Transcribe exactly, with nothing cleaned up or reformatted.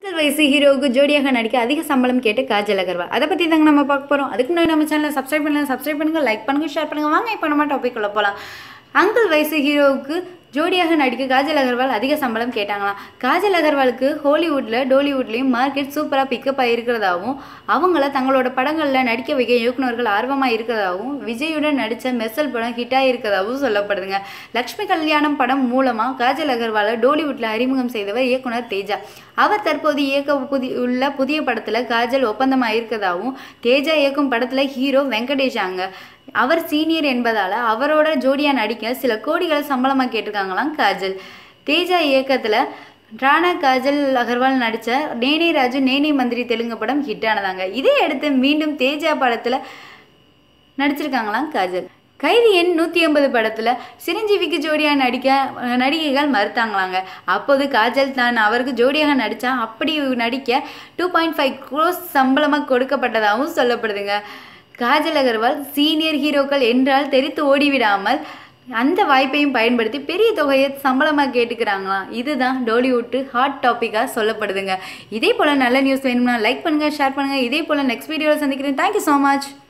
வயசு ஹீரோவுக்கு ஜோடியாக நடிக்க அதிக சம்பளம் கேட்டு காஜல் அகர்வால் அதை பற்றி தாங்க நம்ம பார்க்க போகிறோம். அதுக்கு முன்னாடி நம்ம சேனலை சப்ஸ்கிரைப் பண்ணலாம், சப்ஸ்கிரைப் பண்ணுங்கள், லைக் பண்ணுங்கள், ஷேர் பண்ணுங்கள். வாங்க இப்போ நம்ம டாபிக் உள்ள போகலாம். அங்கிள் வயசு ஹீரோவுக்கு ஜோடியாக நடிக்க காஜல் அகர்வால் அதிக சம்பளம் கேட்டாங்களாம். காஜல் அகர்வாலுக்கு ஹாலிவுட்டில் டோலிவுட்லேயும் மார்க்கெட் சூப்பராக பிக்கப் ஆகிருக்கிறதாகவும் அவங்கள தங்களோட படங்களில் நடிக்க வைக்க இயக்குநர்கள் ஆர்வமாக இருக்கிறதாகவும் விஜயுடன் நடித்த மெர்சல் படம் ஹிட்டாக இருக்கிறதாகவும் சொல்லப்படுதுங்க. லக்ஷ்மி கல்யாணம் படம் மூலமாக காஜல் அகர்வாலை டோலிவுட்டில் அறிமுகம் செய்தவர் இயக்குனர் தேஜா. அவர் தற்போது இயக்க புதிய உள்ள புதிய படத்தில் காஜல் ஒப்பந்தமாக இருக்கிறதாகவும் தேஜா இயக்கும் படத்தில் ஹீரோ வெங்கடேஷாங்க. அவர் சீனியர் என்பதால் அவரோட ஜோடியாக நடிக்க சில கோடிகளை சம்பளமாக கேட்டிருக்காங்களாம் காஜல். தேஜா இயக்கத்தில் ராணா காஜல் அகர்வால் நடித்த நேனே ராஜு நேனே மந்திரி தெலுங்கு படம் ஹிட் ஆனதாங்க. இதே அடுத்து மீண்டும் தேஜா படத்தில் நடிச்சிருக்காங்களாம் காஜல். கைதி எண் நூற்றி ஐம்பது படத்தில் சிரஞ்சீவிக்கு ஜோடியாக நடிக்க நடிகைகள் மறுத்தாங்களாங்க. அப்போது காஜல் தான் அவருக்கு ஜோடியாக நடித்தா அப்படி நடிக்க டூ பாயிண்ட் ஃபைவ் க்ரோஸ் சம்பளமாக கொடுக்கப்பட்டதாகவும் சொல்லப்படுதுங்க. காஜல் அகர்வால் சீனியர் ஹீரோக்கள் என்றால் தெரித்து ஓடிவிடாமல் அந்த வாய்ப்பையும் பயன்படுத்தி பெரிய தொகையை சம்பளமாக கேட்டுக்கிறாங்களாம். இதுதான் டோலிவுட்டு ஹாட் டாப்பிக்காக சொல்லப்படுதுங்க. இதே போல் நல்ல நியூஸ் வேணும்னா லைக் பண்ணுங்கள், ஷேர் பண்ணுங்கள். இதே போல் நெக்ஸ்ட் வீடியோவில் சந்திக்கிறேன். Thank you so much.